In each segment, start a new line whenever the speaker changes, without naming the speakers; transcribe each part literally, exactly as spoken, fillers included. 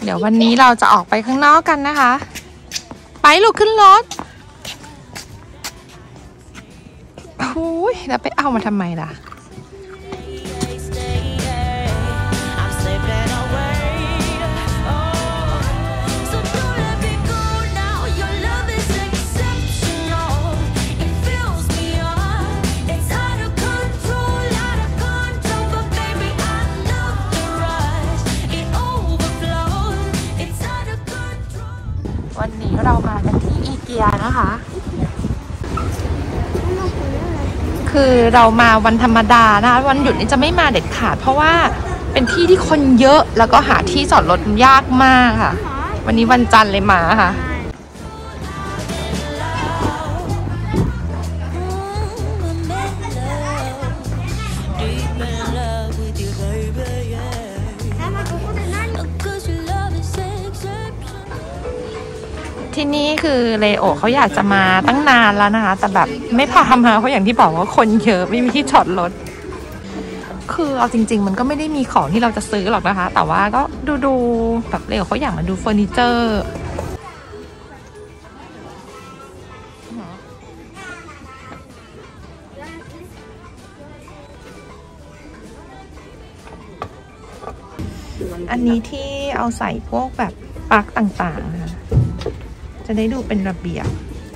ดี๋ยววันนี้เราจะออกไปข้างนอกกันนะคะไปลูกขึ้นรถโอ้ยแล้วไปเอามาทำไมล่ะวันนี้เรามากันที่อีเกียนะคะคือเรามาวันธรรมดานะคะวันหยุดนี้จะไม่มาเด็ดขาดเพราะว่าเป็นที่ที่คนเยอะแล้วก็หาที่จอดรถยากมากค่ะวันนี้วันจันทร์เลยมาค่ะที่นี่คือเลโอเขาอยากจะมาตั้งนานแล้วนะคะแต่แบบไม่พามาเพราะอย่างที่บอกว่าคนเยอะไม่มีที่จอดรถคือเอาจริงๆมันก็ไม่ได้มีของที่เราจะซื้อหรอกนะคะแต่ว่าก็ดูดูแบบเลโอเขาอยากมาดูเฟอร์นิเจอร์อันนี้ที่เอาใส่พวกแบบปลั๊กต่างๆนะคะจะได้ดูเป็นระเบียบ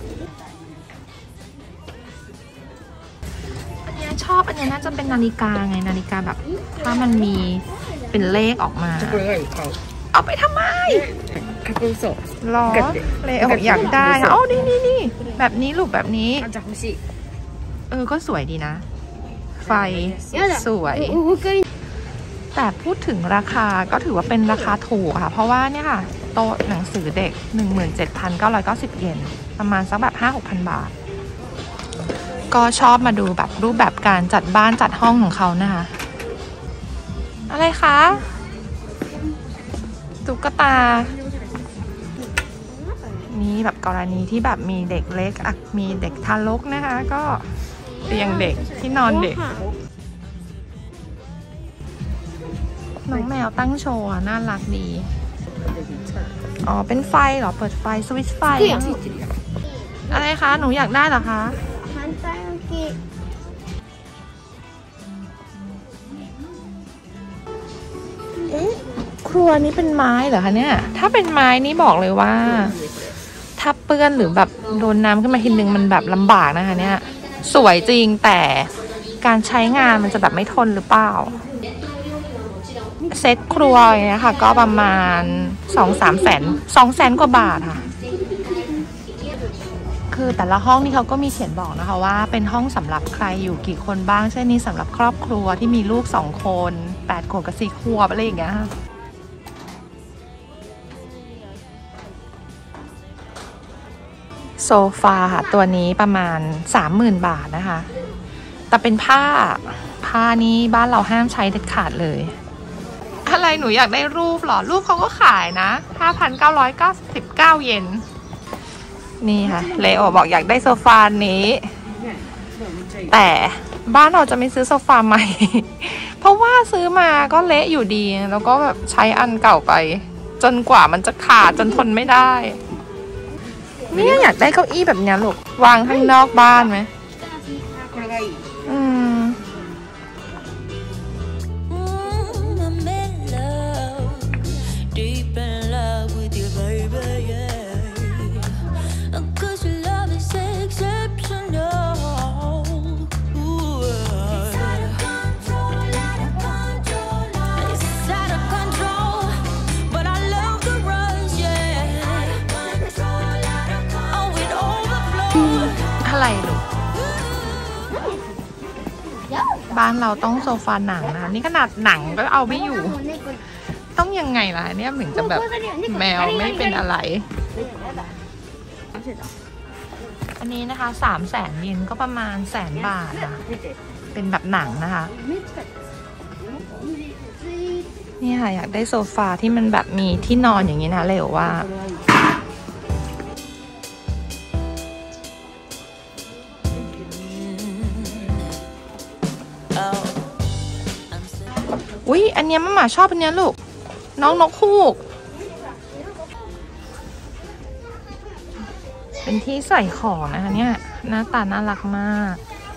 อันนี้ชอบอันนี้น่าจะเป็นนาฬิกาไงนาฬิกาแบบถ้ามันมีเป็นเลขออกมาเอาไปทำไมหรอเลยอยากได้อ๋อนี่นี่นี่แบบนี้ลูกแบบนี้เออก็สวยดีนะไฟสวยแต่พูดถึงราคาก็ถือว่าเป็นราคาถูกค่ะเพราะว่าเนี่ยค่ะโต๊ะหนังสือเด็ก หนึ่งหมื่นเจ็ดพันเก้าร้อยเก้าสิบ เยนประมาณสักแบบ ห้าหกพัน บาทก็ชอบมาดูแบบรูปแบบการจัดบ้านจัดห้องของเขานะคะอะไรคะตุ๊กตานี่แบบกรณีที่แบบมีเด็กเล็กอ่ะมีเด็กทารกนะคะก็เตียงเด็กที่นอนเด็กน้องแมวตั้งโชว์น่ารักดีอ๋อเป็นไฟเหรอเปิดไฟสวิตช์ไฟอะไรคะหนูอยากได้เหรอคะเอ๊ะครัวนี้เป็นไม้เหรอคะเนี่ยถ้าเป็นไม้นี่บอกเลยว่าถ้าเปื้อนหรือแบบโดนน้ำขึ้นมาทีนึงมันแบบลำบากนะคะเนี่ยสวยจริงแต่การใช้งานมันจะแบบไม่ทนหรือเปล่าเซ็ตครัวเนี่ยค่ะก็ประมาณสองสามแสนสองแสนกว่าบาทค่ะคือแต่ละห้องนี่เขาก็มีเขียนบอกนะคะว่าเป็นห้องสำหรับใครอยู่กี่คนบ้างเช่นนี้สำหรับครอบครัวที่มีลูกสองคนแปดขวบกับสี่ขวบอะไรอย่างเงี้ยโซฟาค่ะตัวนี้ประมาณสามหมื่นบาทนะคะแต่เป็นผ้าผ้านี้บ้านเราห้ามใช้เด็ดขาดเลยอะไรหนูอยากได้รูปหรอรูปเขาก็ขายนะ ห้าพันเก้าร้อยเก้าสิบเก้า เยนนี่ค่ะเลโอบอกอยากได้โซฟานี้แต่บ้านเราจะไม่ซื้อโซฟาใหม่ เพราะว่าซื้อมาก็เละอยู่ดีแล้วก็แบบใช้อันเก่าไปจนกว่ามันจะขาดจนทนไม่ได้นี่อยากได้เก้าอี้แบบนี้ลูกวางข้างนอกบ้านไหมอืมอะไรลูกบ้านเราต้องโซฟาหนังนะนี่ขนาดหนังก็เอาไม่อยู่ต้องยังไงล่ะเนี่ยเหมือนจะแบบแมวไม่เป็นอะไรอันนี้นะคะสามแสนเยนก็ประมาณแสนบาทค่ะเป็นแบบหนังนะคะนี่ค่ะอยากได้โซฟาที่มันแบบมีที่นอนอย่างนี้นะเลยว่าอุ้ยอันเนี้ยมาม่าชอบอันเนี้ยลูกน้องนกฮูกเป็นที่ใส่ของนะคะเนี่ยหน้าตาน่ารักมาก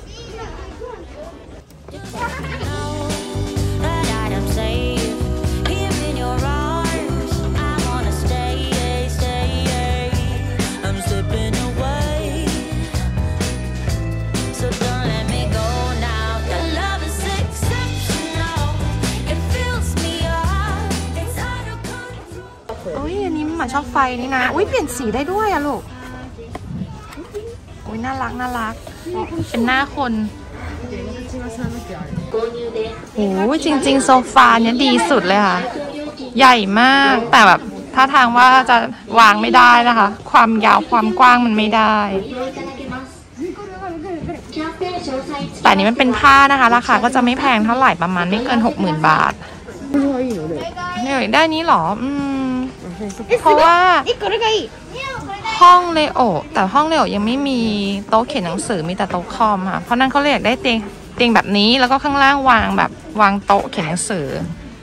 อุ้ยอันนี้หมาชอบไฟนี่นะอุ้ยเปลี่ยนสีได้ด้วยอะลูกอุ้ยน่ารักน่ารักเป็นหน้าคนโอ้ยจริงๆโซฟาเนี้ยดีสุดเลยค่ะใหญ่มากแต่แบบท่าทางว่าจะวางไม่ได้นะคะความยาวความกว้างมันไม่ได้แต่นี้มันเป็นผ้านะคะราคาก็จะไม่แพงเท่าไหร่ประมาณไม่เกินหกหมื่นบาทเนี่ยได้นี้หรออืมเพราะว่าห้องเลโอแต่ห้องเลโอยังไม่มีโต๊ะเขียนหนังสือมีแต่โต๊ะคอมค่ะเพราะนั้นเขาเลยอยากได้เตียงเตียงแบบนี้แล้วก็ข้างล่างวางแบบวางโต๊ะเขียนหนังสือ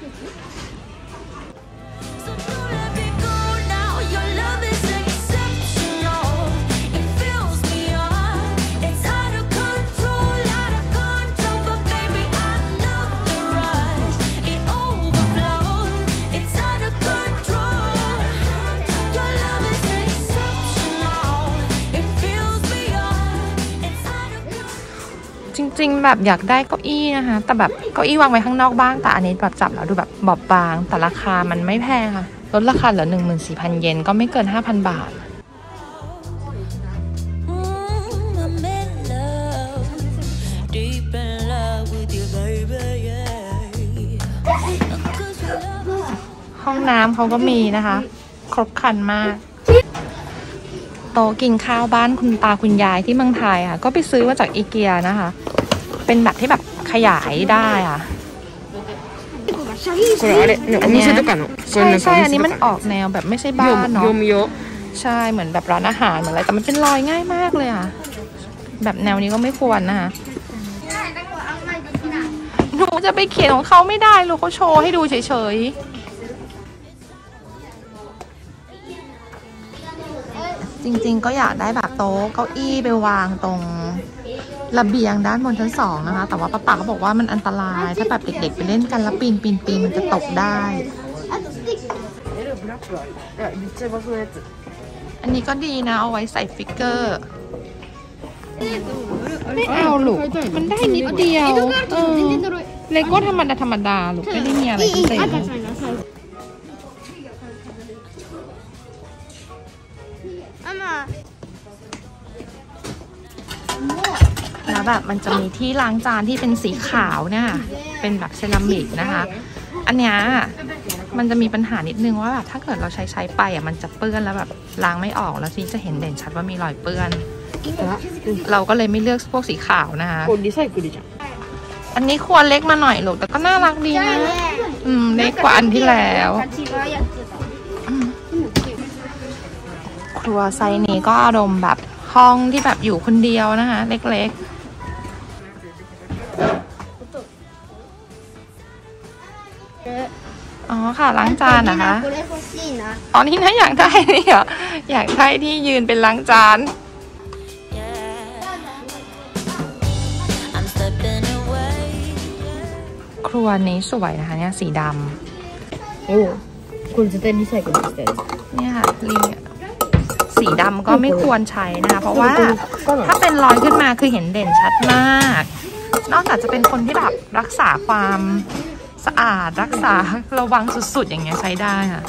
จริงๆแบบอยากได้เก้าอี้นะคะแต่แบบเก้าอี้วางไว้ข้างนอกบ้างแต่อันนี้แบบจับแล้วดูแบบบอบบางแต่ราคามันไม่แพงค่ะลดราคาเหลือ หนึ่งหมื่นสี่พัน เยนก็ไม่เกิน ห้าพัน บาทห้องน้ำเขาก็มีนะคะครบครันมากโต๊ะกินข้าวบ้านคุณตาคุณยายที่เมืองไทยค่ะก็ไปซื้อมาจากอีเกียนะคะเป็นแบบที่แบบขยายได้อ่ะอันนี้ใช่ใช่อันนี้มันออกแนวแบบไม่ใช่บ้านเนาะใช่เหมือนแบบร้านอาหารเหมือนอะไรแต่มันเป็นรอยง่ายมากเลยอ่ะแบบแนวนี้ก็ไม่ควรนะคะหนูจะไปเขียนของเขาไม่ได้ลูกเขาโชว์ให้ดูเฉยๆจริงๆก็อยากได้แบบโต๊ะเก้าอี้ไปวางตรงระเบียงด้านบนชั้นสองนะคะแต่ว่าป้าป๋าก็บอกว่ามันอันตรายถ้าแบบเด็กๆไปเล่นกันแล้วปีนปีนปีนมันจะตกได้อันนี้ก็ดีนะเอาไว้ใส่ฟิกเกอร์ไม่เอาลูกมันได้นิดเดียวเออเลโก้ธรรมดาธรรมดาลูกไม่ได้มีอะไรพิเศษแล้วแบบมันจะมีที่ล้างจานที่เป็นสีขาวเนี่ยเป็นแบบเซรามิกนะคะอันเนี้ยมันจะมีปัญหานิดนึงว่าแบบถ้าเกิดเราใช้ใช้ไปอ่ะมันจะเปื้อนแล้วแบบล้างไม่ออกแล้วทีจะเห็นเด่นชัดว่ามีรอยเปื้อนเราก็เลยไม่เลือกพวกสีขาวนะคะอันนี้ควรเล็กมาหน่อยลูกแต่ก็น่ารักดีนะอืมเล็กกว่าอันที่แล้วครัวไซนี้ก็อารมณ์แบบห้องที่แบบอยู่คนเดียวนะคะเล็กๆอ๋อค่ะล้างจานนะคะอ๋อนี่นะอยากได้นี่เหรออยากได้ที่ยืนเป็นล้างจานครัวนี้สวยนะคะเนี่ยสีดำโอ้คุณจะเต้นที่ใส่กันเนี่ยค่ะลิงสีดำก็ไม่ควรใช้นะคะเพราะว่าถ้าเป็นรอยขึ้นมาคือเห็นเด่นชัดมากนอกจากจะเป็นคนที่แบบรักษาความสะอาดรักษาระวังสุดๆอย่างเงี้ยใช้ได้ค่ะ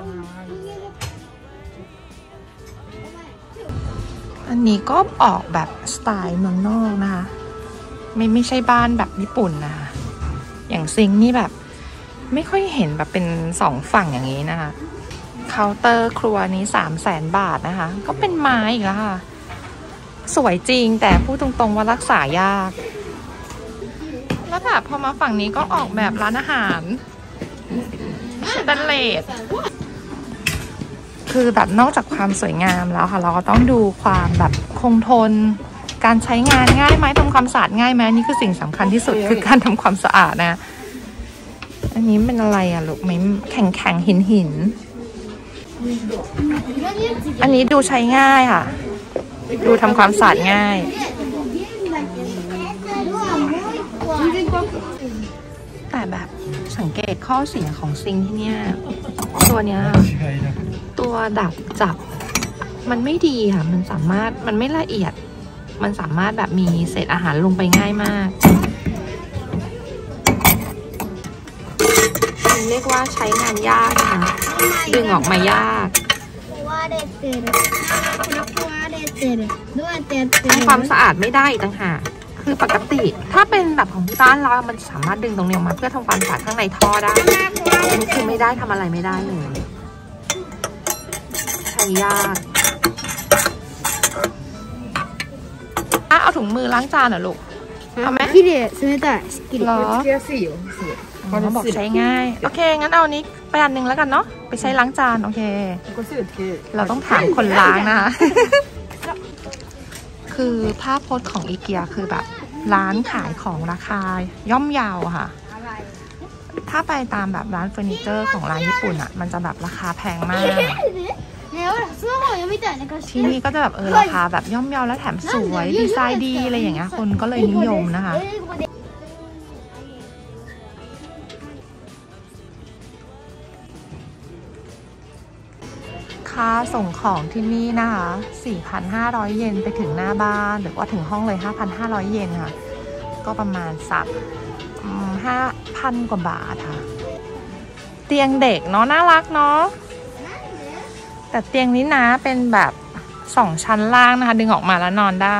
อันนี้ก็ออกแบบสไตล์เมืองนอกนะคะไม่ไม่ใช่บ้านแบบญี่ปุ่นนะคะอย่างซิงนี่แบบไม่ค่อยเห็นแบบเป็นสองฝั่งอย่างนี้นะคะเคาน์เตอร์ครัวนี้สามแสนบาทนะคะก็เป็นไม้อีกแล้วค่ะสวยจริงแต่พูดตรงๆว่ารักษายากแล้วแบบพอมาฝั่งนี้ก็ออกแบบร้านอาหารสแตนเลสคือแบบนอกจากความสวยงามแล้วค่ะเราก็ต้องดูความแบบคงทนการใช้งานง่ายไหมทำความสะอาดง่ายไหมนี่คือสิ่งสำคัญที่สุดคือการทำความสะอาดนะอันนี้เป็นอะไรอะลูกไม่แข็งแข็งหินหินอันนี้ดูใช้ง่ายค่ะดูทำความสะอาดง่ายแต่แบบสังเกตข้อเสียของซิงที่เนี่ยตัวเนี้ยตัวดักจับมันไม่ดีค่ะมันสามารถมันไม่ละเอียดมันสามารถแบบมีเศษอาหารลงไปง่ายมากเรียกว่าใช้งานยากค่ะดึงออกมายากทำความสะอาดไม่ได้ต่างหากคือปกติถ้าเป็นแบบของที่บ้านเรามันสามารถดึงตรงนี้ออกมาเพื่อทำความสะอาดข้างในท่อได้อันนี้คือไม่ได้ทำอะไรไม่ได้เลยใช้ยากเอาถุงมือล้างจานเหรอลูกเอาไหม
きれい冷たいすっきり
หรอ
つけやすいよ
เขาบอกใช้ง่ายโอเคงั้นเอานี้ไปอันหนึ่งแล้วกันเนาะไปใช้ล้างจานโอเคเราต้องถามคนล้างนะคะ คือภาพพจน์ของอีเกียคือแบบร้านขายของราคาย่อมเยาค่ะ ถ้าไปตามแบบร้านเฟอร์นิเจอร์ของร้านญี่ปุ่นอ่ะมันจะแบบราคาแพงมากที่นี่ก็จะแบบเออราคาแบบย่อมเยาและแถมสวยดีไซน์ดีอะไรอย่างเงี้ยคนก็เลยนิยมนะคะค่าส่งของที่นี่นะคะ สี่พันห้าร้อย เยนไปถึงหน้าบ้านหรือว่าถึงห้องเลย ห้าพันห้าร้อย เยนค่ะก็ประมาณสัก ห้าพัน กว่าบาทค่ะเตียงเด็กเนาะน่ารักเนาะแต่เตียงนี้นะเป็นแบบสองชั้นล่างนะคะดึงออกมาแล้วนอนได้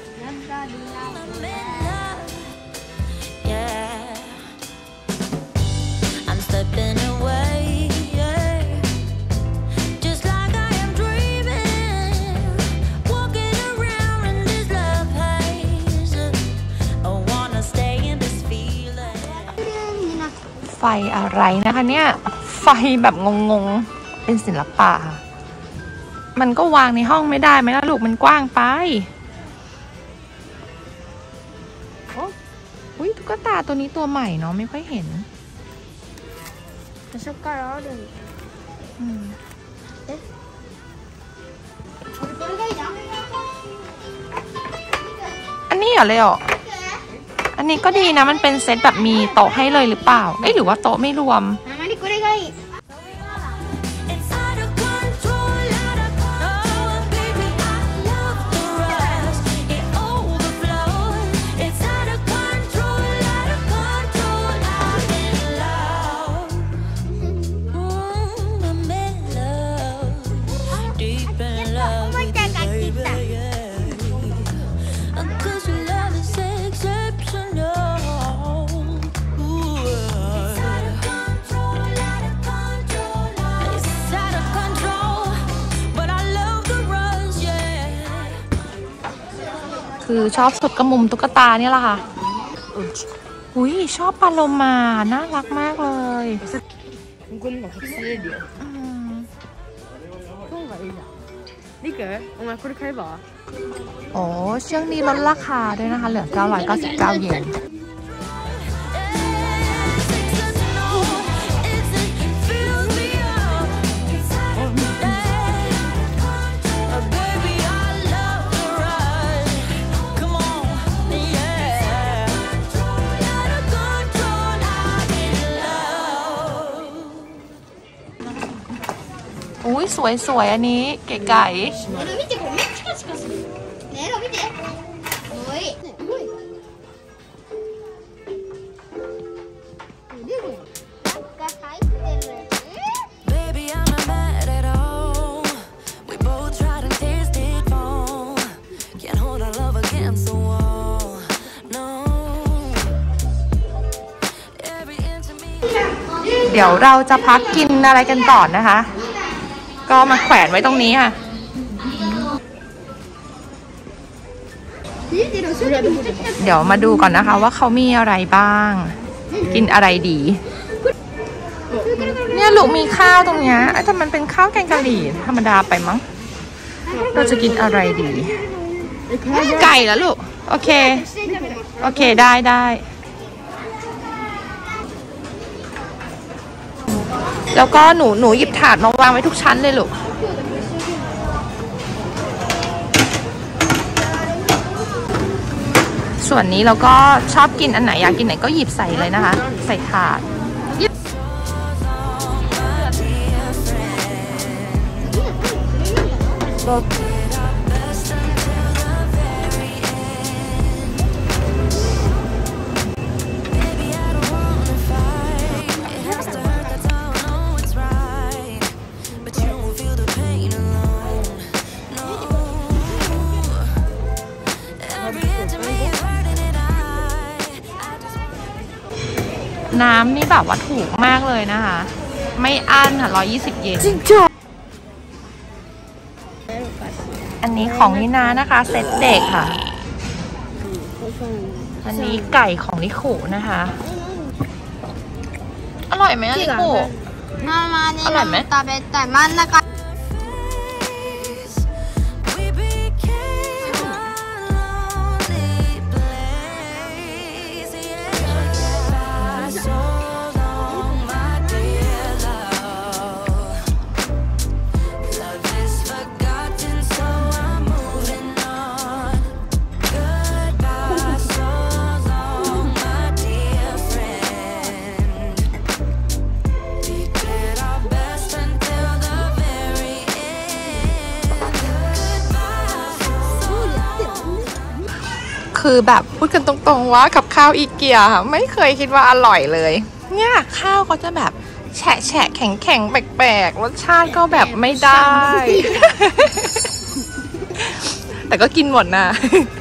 ไฟอะไรนะคะเนี่ยไฟแบบงงๆเป็นศิลปะมันก็วางในห้องไม่ได้ไหมล่ะลูกมันกว้างไปอุ้ยตุ๊กตาตัวนี้ตัวใหม่เนาะไม่ค่อยเห็นอันนี้เหรอเลยอ่ะอันนี้ก็ดีนะมันเป็นเซตแบบมีโต๊ะให้เลยหรือเปล่าเอ้ยหรือว่าโต๊ะไม่รวมคือชอบสุดก็มุมตุ๊กตาเนี่ยแหละค่ะอุ้ยชอบปลาโลมาน่ารักมากเลยโอ้ช่วงนี้ลดราคาด้วยนะคะเหลือเก้าร้อยเก้าสิบเก้า เยนอุ้ยสวยๆอันนี้เก๋ไก่เดี๋ยวเราจะพักกินอะไรกันก่อนนะคะก็มาแขวนไว้ตรงนี้ค่ะเดี๋ยวมาดูก่อนนะคะว่าเขามีอะไรบ้างกินอะไรดีเนี่ยลูกมีข้าวตรงนี้แต่มันเป็นข้าวแกงกะหรี่ธรรมดาไปมั้งเราจะกินอะไรดีไก่แล้วลูกโอเคโอเคได้ได้แล้วก็หนูหนูหยิบถาดมาวางไว้ทุกชั้นเลยลูกส่วนนี้เราก็ชอบกินอันไหนอยากกินไหนก็หยิบใส่เลยนะคะใส่ถาดน้ำนี่แบบว่าถูกมากเลยนะคะไม่อั้นค่ะร้อยยี่สิบเยนจริงจ้ะอันนี้ของนินานะคะเซตเด็กค่ะอันนี้ไก่ของลิคุนะคะอร่อยไหมลิคุอร่อยไหมตาเบตแต่มันนะคะคือแบบพูดกันตรงๆว่ากับข้าวอีเกียค่ะไม่เคยคิดว่าอร่อยเลยเนี่ยข้าวเขาจะแบบแฉะแฉะแข็งแข็งแปลกๆรสชาติก็แบบไม่ได้ แต่ก็กินหมดนะ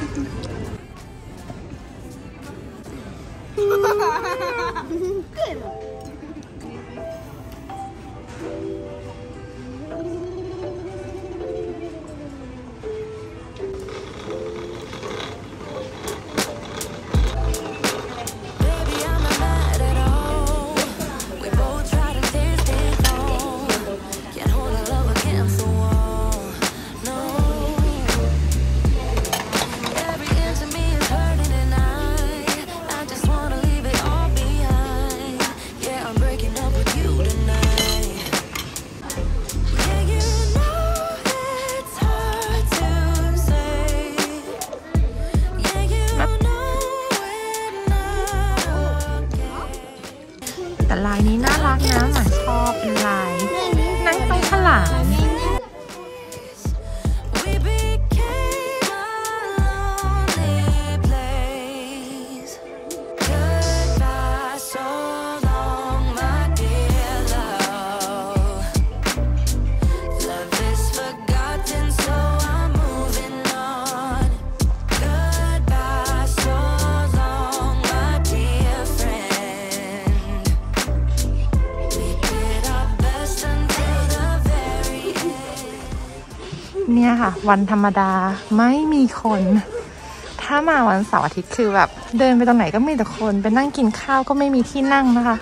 แต่ลายนี้น่ารักนะหมาชอบเป็นลายนั่งไปข้างหลังเนี่ยค่ะวันธรรมดาไม่มีคนถ้ามาวันเสาร์อาทิตย์คือแบบเดินไปตรงไหนก็มีแต่คนไปนั่งกินข้าวก็ไม่มีที่นั่งนะคะ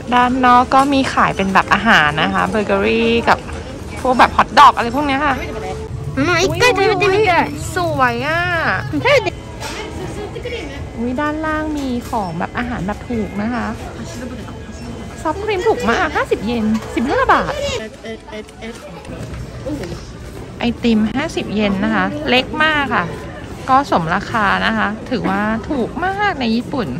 ด้านนอกก็มีขายเป็นแบบอาหารนะคะเบเกอรี่กับพวกแบบฮอทดอกอะไรพวกนี้ค่ะ
มาอีกใกล้จะไปมีได้
สวยอ่ะวิด้านล่างมีของแบบอาหารแบบถูกนะคะซอฟต์ครีมถูกมากห้าสิบเยนสิบห้าบาทไอติมห้าสิบเยนนะคะเล็กมากค่ะก็สมราคานะคะถือว่าถูกมากในญี่ปุ่น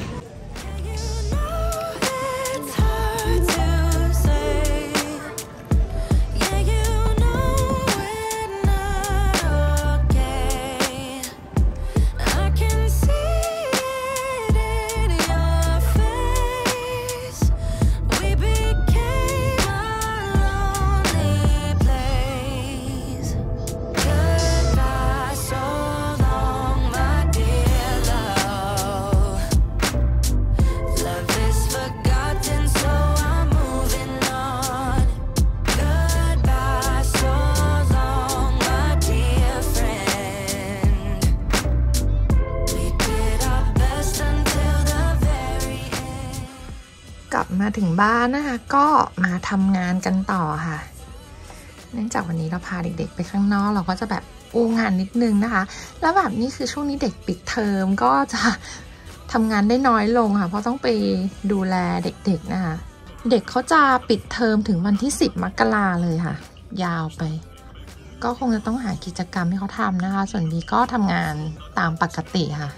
กลับมาถึงบ้านนะคะก็มาทำงานกันต่อค่ะเนื่องจากวันนี้เราพาเด็กๆไปข้างนอกเราก็จะแบบอู้งานนิดนึงนะคะแล้วแบบนี้คือช่วงนี้เด็กปิดเทอมก็จะทำงานได้น้อยลงค่ะเพราะต้องไปดูแลเด็กๆนะคะเด็กเขาจะปิดเทอมถึงวันที่สิบมกราเลยค่ะยาวไปก็คงจะต้องหากิจกรรมให้เขาทำนะคะส่วนนี้ก็ทำงานตามปกติค่ะ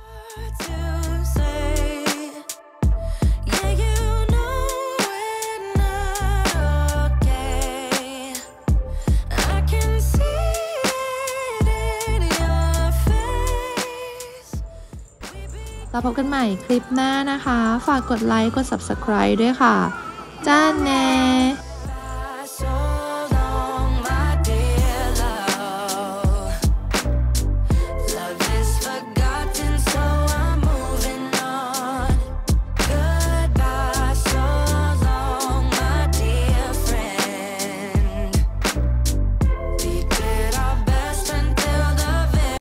เราพบกันใหม่คลิปหน้านะคะฝากกดไลค์กด ซับสไครบ์ ด้วยค่ะจ้าแน่